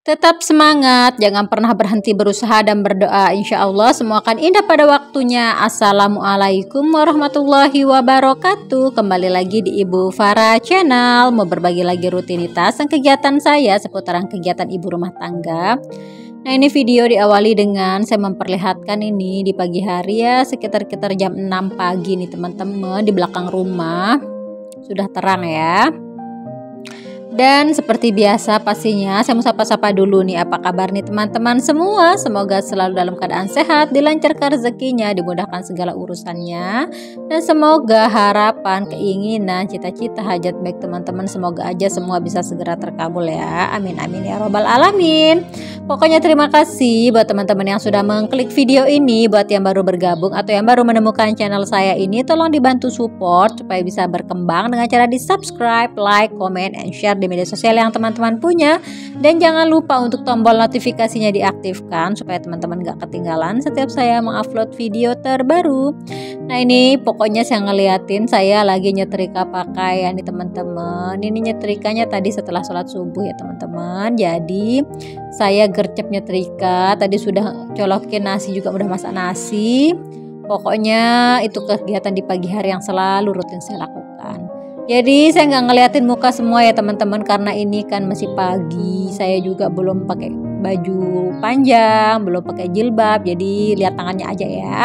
Tetap semangat, jangan pernah berhenti berusaha dan berdoa. Insya Allah semua akan indah pada waktunya. Assalamualaikum warahmatullahi wabarakatuh. Kembali lagi di Ibu Farah Channel. Mau berbagi lagi rutinitas dan kegiatan saya seputaran kegiatan ibu rumah tangga. Nah, ini video diawali dengan saya memperlihatkan ini di pagi hari ya, sekitar jam 6 pagi nih teman-teman. Di belakang rumah sudah terang ya. Dan seperti biasa pastinya saya mau sapa-sapa dulu nih, apa kabar nih teman-teman semua. Semoga selalu dalam keadaan sehat, dilancarkan rezekinya, dimudahkan segala urusannya. Dan semoga harapan, keinginan, cita-cita, hajat baik teman-teman semoga aja semua bisa segera terkabul ya. Amin amin ya robbal alamin. Pokoknya terima kasih buat teman-teman yang sudah mengklik video ini. Buat yang baru bergabung atau yang baru menemukan channel saya ini, tolong dibantu support supaya bisa berkembang dengan cara di subscribe, like, comment, and share di media sosial yang teman-teman punya. Dan jangan lupa untuk tombol notifikasinya diaktifkan supaya teman-teman gak ketinggalan setiap saya mengupload video terbaru. Nah, ini pokoknya saya ngeliatin saya lagi nyetrika pakaian nih teman-teman. Ini nyetrikanya tadi setelah sholat subuh ya teman-teman. Jadi saya gercep nyetrika, tadi sudah colokin nasi juga, udah masak nasi. Pokoknya itu kegiatan di pagi hari yang selalu rutin saya lakukan. Jadi saya nggak ngeliatin muka semua ya teman-teman, karena ini kan masih pagi. Saya juga belum pakai baju panjang, belum pakai jilbab, jadi lihat tangannya aja ya.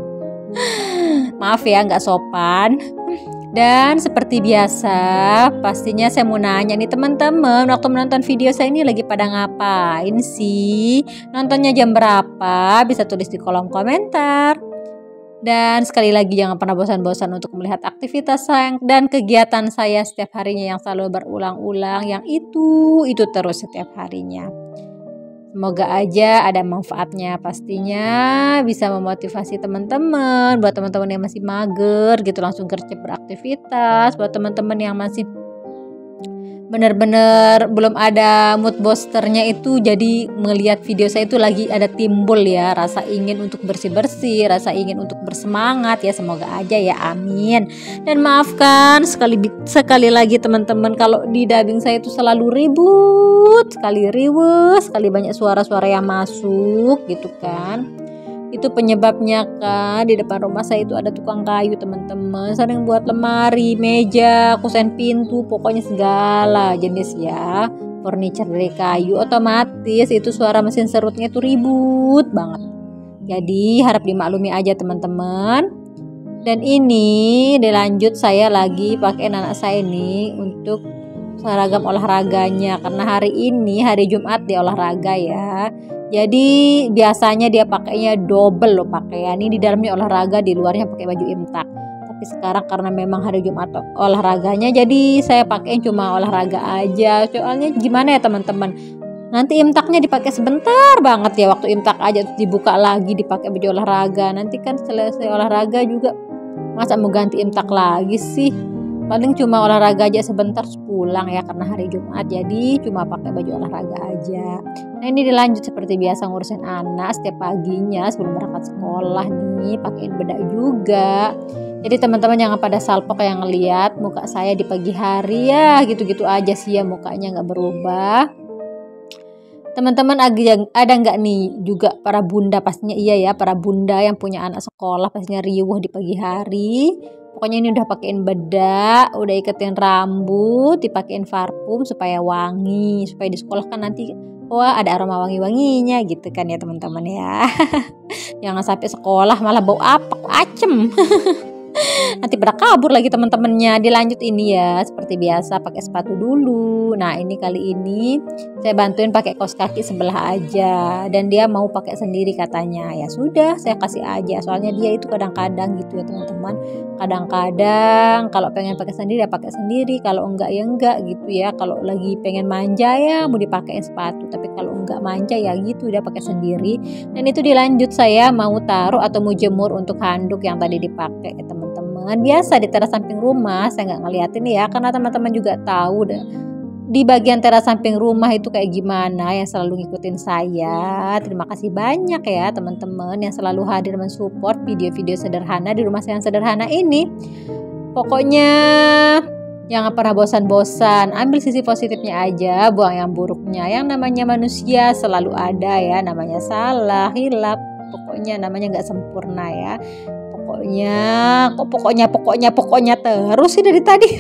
Maaf ya nggak sopan. Dan seperti biasa pastinya saya mau nanya nih teman-teman, waktu menonton video saya ini lagi pada ngapain sih? Nontonnya jam berapa? Bisa tulis di kolom komentar. Dan sekali lagi jangan pernah bosan-bosan untuk melihat aktivitas saya dan kegiatan saya setiap harinya yang selalu berulang-ulang, yang itu terus setiap harinya. Semoga aja ada manfaatnya, pastinya bisa memotivasi teman-teman. Buat teman-teman yang masih mager gitu langsung gercep beraktivitas. Buat teman-teman yang masih benar-benar belum ada mood boosternya itu, jadi melihat video saya itu lagi ada timbul ya rasa ingin untuk bersih-bersih, rasa ingin untuk bersemangat ya, semoga aja ya, amin. Dan maafkan sekali lagi teman-teman kalau di dubbing saya itu selalu ribut, sekali riweuh, sekali banyak suara-suara yang masuk gitu kan. Itu penyebabnya kan di depan rumah saya itu ada tukang kayu teman-teman, sering buat lemari, meja, kusen pintu, pokoknya segala jenis ya furniture dari kayu. Otomatis itu suara mesin serutnya itu ribut banget, jadi harap dimaklumi aja teman-teman. Dan ini dilanjut saya lagi pakai anak saya ini untuk seragam olahraganya, karena hari ini hari Jumat dia olahraga ya. Jadi biasanya dia pakainya double loh pakaian, ini di dalamnya olahraga, di luarnya pakai baju imtak. Tapi sekarang karena memang hari Jumat olahraganya, jadi saya pakai cuma olahraga aja. Soalnya gimana ya teman-teman, nanti imtaknya dipakai sebentar banget ya, waktu imtak aja terus dibuka lagi dipakai baju olahraga. Nanti kan selesai olahraga juga masa mau ganti imtak lagi sih. Paling cuma olahraga aja sebentar pulang ya, karena hari Jumat jadi cuma pakai baju olahraga aja. Nah, ini dilanjut seperti biasa ngurusin anak setiap paginya sebelum berangkat sekolah nih, pakein bedak juga. Jadi teman-teman jangan pada salpok yang ngeliat muka saya di pagi hari ya gitu-gitu aja sih ya, mukanya nggak berubah. Teman-teman ada nggak nih juga para bunda, pastinya iya ya, para bunda yang punya anak sekolah pastinya riuh di pagi hari. Pokoknya ini udah pakein bedak, udah iketin rambut, dipakein parfum supaya wangi, supaya di sekolah kan nanti wah ada aroma wangi-wanginya gitu kan ya teman-teman ya. Jangan sampai sekolah malah bau apek, acem. Nanti pada kabur lagi teman-temannya. Dilanjut ini ya seperti biasa pakai sepatu dulu. Nah, ini kali ini saya bantuin pakai kaos kaki sebelah aja, dan dia mau pakai sendiri katanya. Ya sudah, saya kasih aja, soalnya dia itu kadang-kadang gitu ya teman-teman, kadang-kadang kalau pengen pakai sendiri ya pakai sendiri, kalau enggak ya enggak gitu ya. Kalau lagi pengen manja ya mau dipakein sepatu, tapi kalau enggak manja ya gitu udah pakai sendiri. Dan itu dilanjut saya mau taruh atau mau jemur untuk handuk yang tadi dipakai ya teman-teman. Biasa di teras samping rumah saya nggak ngeliatin ya, karena teman-teman juga tahu di bagian teras samping rumah itu kayak gimana, yang selalu ngikutin saya. Terima kasih banyak ya teman-teman yang selalu hadir mensupport video-video sederhana di rumah saya yang sederhana ini. Pokoknya Jangan pernah bosan-bosan, ambil sisi positifnya aja, buang yang buruknya. Yang namanya manusia selalu ada ya, namanya salah, hilaf, pokoknya namanya nggak sempurna ya. Pokoknya terus sih dari tadi.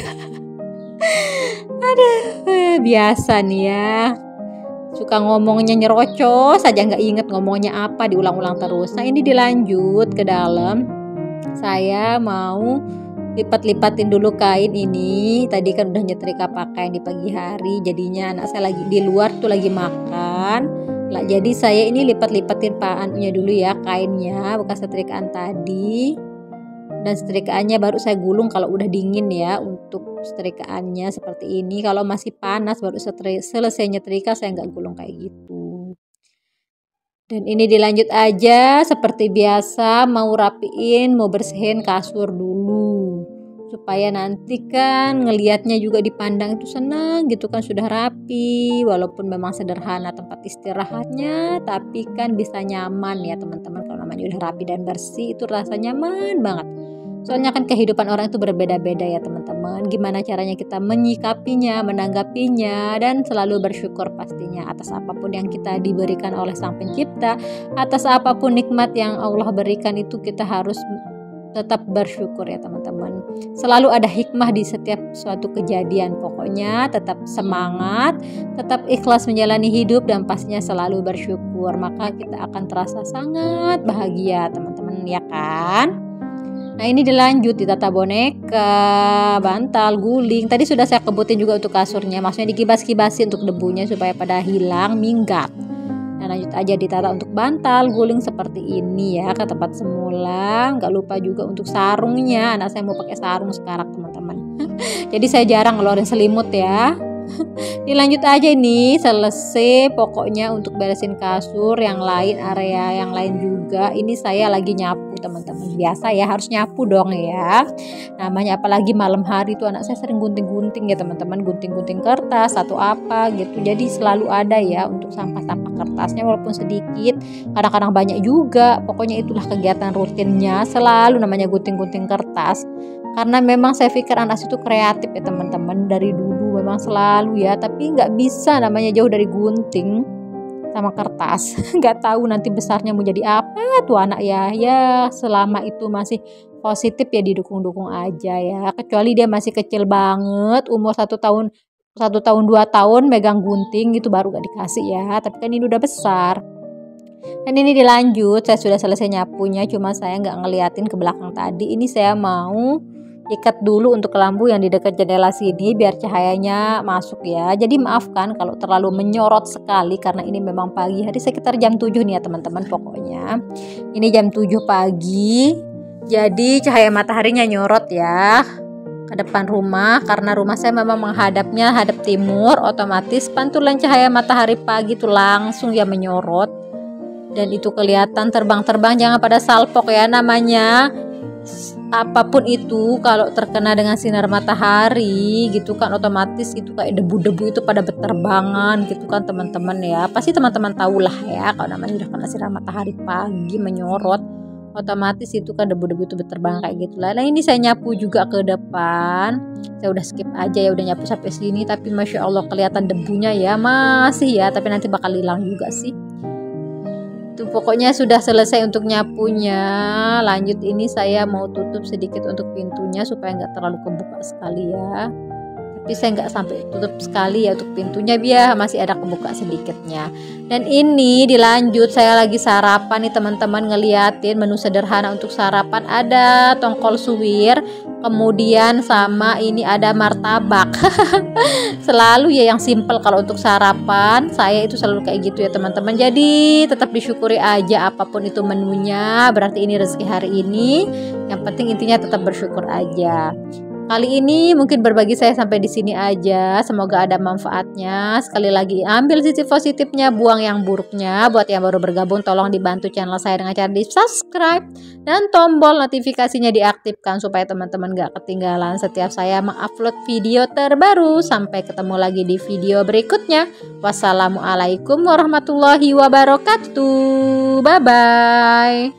Aduh, biasa nih ya. Suka ngomongnya nyerocos saja, nggak inget ngomongnya apa, diulang-ulang terus. Nah ini dilanjut ke dalam. Saya mau lipat-lipatin dulu kain ini. Tadi kan udah nyetrika pakaian di pagi hari, jadinya anak saya lagi di luar tuh lagi makan lah, jadi saya ini lipat-lipatin paannya dulu ya, kainnya bekas setrikaan tadi. Dan setrikaannya baru saya gulung kalau udah dingin ya, untuk setrikaannya seperti ini. Kalau masih panas baru selesai nyetrika saya nggak gulung kayak gitu. Dan ini dilanjut aja seperti biasa, mau rapiin, mau bersihin kasur dulu. Supaya nanti kan ngelihatnya juga dipandang itu senang gitu kan, sudah rapi. Walaupun memang sederhana tempat istirahatnya, tapi kan bisa nyaman ya teman-teman. Kalau namanya udah rapi dan bersih itu rasa nyaman banget. Soalnya kan kehidupan orang itu berbeda-beda ya teman-teman. Gimana caranya kita menyikapinya, menanggapinya, dan selalu bersyukur pastinya atas apapun yang kita diberikan oleh Sang Pencipta. Atas apapun nikmat yang Allah berikan itu kita harus tetap bersyukur ya teman-teman. Selalu ada hikmah di setiap suatu kejadian. Pokoknya tetap semangat, tetap ikhlas menjalani hidup, dan pastinya selalu bersyukur. Maka kita akan terasa sangat bahagia teman-teman ya kan. Nah ini dilanjut ditata boneka, bantal, guling. Tadi sudah saya kebutin juga untuk kasurnya, maksudnya dikibas-kibasin untuk debunya supaya pada hilang, minggat. Nah lanjut aja ditata untuk bantal, guling seperti ini ya, ke tempat semula. Nggak lupa juga untuk sarungnya, anak saya mau pakai sarung sekarang teman-teman. Jadi saya jarang ngeluarin selimut ya. Dilanjut aja ini, selesai pokoknya untuk beresin kasur, yang lain area yang lain juga. Ini saya lagi nyapu teman-teman, biasa ya harus nyapu dong ya, namanya apalagi malam hari tuh anak saya sering gunting-gunting ya teman-teman, gunting-gunting kertas atau apa gitu. Jadi selalu ada ya untuk sampah-sampah kertasnya, walaupun sedikit, kadang-kadang banyak juga. Pokoknya itulah kegiatan rutinnya selalu, namanya gunting-gunting kertas. Karena memang saya pikir anak itu kreatif ya teman-teman, dari dulu memang selalu ya, tapi nggak bisa namanya jauh dari gunting sama kertas. Nggak tahu nanti besarnya mau jadi apa tuh anak ya. Ya selama itu masih positif ya didukung-dukung aja ya. Kecuali dia masih kecil banget, umur 1 tahun 2 tahun megang gunting gitu baru gak dikasih ya. Tapi kan ini udah besar. Dan ini dilanjut, saya sudah selesai nyapunya, cuma saya nggak ngeliatin ke belakang tadi. Ini saya mau ikat dulu untuk lampu yang di dekat jendela sini biar cahayanya masuk ya. Jadi maafkan kalau terlalu menyorot sekali karena ini memang pagi hari, sekitar jam 7 nih ya teman-teman. Pokoknya ini jam 7 pagi, jadi cahaya mataharinya nyorot ya ke depan rumah. Karena rumah saya memang hadap timur, otomatis pantulan cahaya matahari pagi itu langsung ya menyorot. Dan itu kelihatan terbang-terbang, jangan pada salpok ya namanya. Apapun itu kalau terkena dengan sinar matahari gitu kan, otomatis itu kayak debu-debu itu pada berterbangan gitu kan teman-teman ya. Pasti teman-teman tahulah ya, kalau namanya udah kena sinar matahari pagi menyorot, otomatis itu kan debu-debu itu berterbangan kayak gitu lah. Nah ini saya nyapu juga ke depan, saya udah skip aja ya, udah nyapu sampai sini, tapi masya Allah kelihatan debunya ya masih ya, tapi nanti bakal hilang juga sih. Pokoknya sudah selesai untuk nyapunya. Lanjut ini saya mau tutup sedikit untuk pintunya supaya nggak terlalu kebuka sekali ya. Tapi saya nggak sampai tutup sekali ya untuk pintunya, biar masih ada kebuka sedikitnya. Dan ini dilanjut, saya lagi sarapan nih teman-teman, ngeliatin menu sederhana untuk sarapan. Ada tongkol suwir, kemudian sama ini ada martabak. Selalu ya yang simple kalau untuk sarapan, saya itu selalu kayak gitu ya teman-teman. Jadi tetap disyukuri aja apapun itu menunya, berarti ini rezeki hari ini. Yang penting intinya tetap bersyukur aja. Kali ini mungkin berbagi saya sampai di sini aja. Semoga ada manfaatnya. Sekali lagi ambil sisi positifnya, buang yang buruknya. Buat yang baru bergabung tolong dibantu channel saya dengan cara di subscribe dan tombol notifikasinya diaktifkan supaya teman-teman gak ketinggalan setiap saya mengupload video terbaru. Sampai ketemu lagi di video berikutnya. Wassalamualaikum warahmatullahi wabarakatuh. Bye bye.